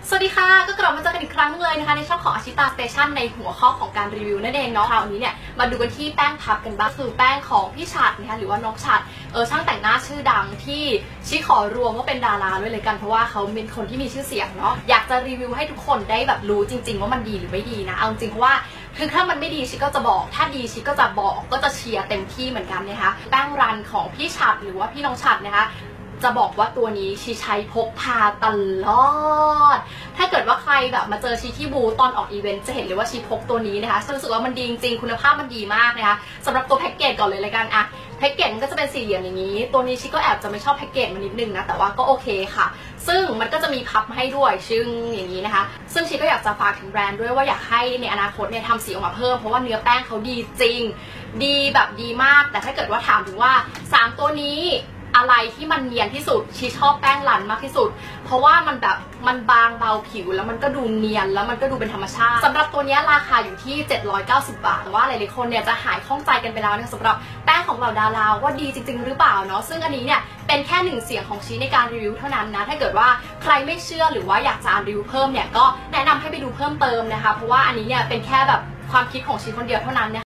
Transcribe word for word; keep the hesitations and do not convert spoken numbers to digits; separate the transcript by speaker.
Speaker 1: สวัสดีค่ะก็กลับมาเจอกันอีกครั้งเลยนะคะในช่องของอาชิตาสเตชันในหัวข้อของการรีวิวนั่นเองเนาะคราวนี้เนี่ยมาดูกันที่แป้งพับกันบ้างคือแป้งของพี่ฉัดนะคะหรือว่าน้องฉัดเออช่างแต่งหน้าชื่อดังที่ชิขอรวมว่าเป็นดาราด้วยเลยกันเพราะว่าเขาเป็นคนที่มีชื่อเสียงเนาะอยากจะรีวิวให้ทุกคนได้แบบรู้จริงๆว่ามันดีหรือไม่ดีนะเอาจริงเพราะว่าคือถ้ามันไม่ดีชิก็จะบอกถ้าดีชิก็จะบอกก็จะเชียร์เต็มที่เหมือนกันนะคะแป้งรันของพี่ฉัดหรือว่าพี่น้องฉัดนะคะจะบอกว่าตัวนี้ชีใช้พกพาตลอดถ้าเกิดว่าใครแบบมาเจอชีที่บูตอนออกอีเวนต์จะเห็นเลยว่าชีพกตัวนี้นะคะรู้สึกว่ามันดีจริงๆคุณภาพมันดีมากนะคะสำหรับตัวแพ็กเกจก่อนเลยเลยกันอะแพ็กเกจมันก็จะเป็นสี่เหลี่ยมอย่างนี้ตัวนี้ชีก็แอบจะไม่ชอบแพ็กเกจมันนิดนึงนะแต่ว่าก็โอเคค่ะซึ่งมันก็จะมีพับให้ด้วยซึ่งอย่างนี้นะคะซึ่งชีก็อยากจะฝากถึงแบรนด์ด้วยว่าอยากให้ในอนาคตเนี่ยทำสีออกมาเพิ่มเพราะว่าเนื้อแป้งเขาดีจริงดีแบบดีมากแต่ถ้าเกิดว่าถามถึงว่าสามตัวนี้อะไรที่มันเนียนที่สุดชีชอบแป้งรันมากที่สุดเพราะว่ามันแบบมันบางเบาผิวแล้วมันก็ดูเนียนแล้วมันก็ดูเป็นธรรมชาติสำหรับตัวนี้ราคาอยู่ที่เจ็ดร้อยเก้าสิบบาทแต่ว่าหลายๆคนเนี่ยจะหายข้องใจกันไปแล้วนะสำหรับแป้งของเหล่าดาราว่าดีจริงๆหรือเปล่าเนาะซึ่งอันนี้เนี่ยเป็นแค่หนึ่งเสียงของชีในการรีวิวเท่านั้นนะถ้าเกิดว่าใครไม่เชื่อหรือว่าอยากจะอ่านรีวิวเพิ่มเนี่ยก็แนะนำให้ไปดูเพิ่มเติมนะคะเพราะว่าอันนี้เนี่ยเป็นแค่แบบความคิดของชีคนเดียวเท่านั้น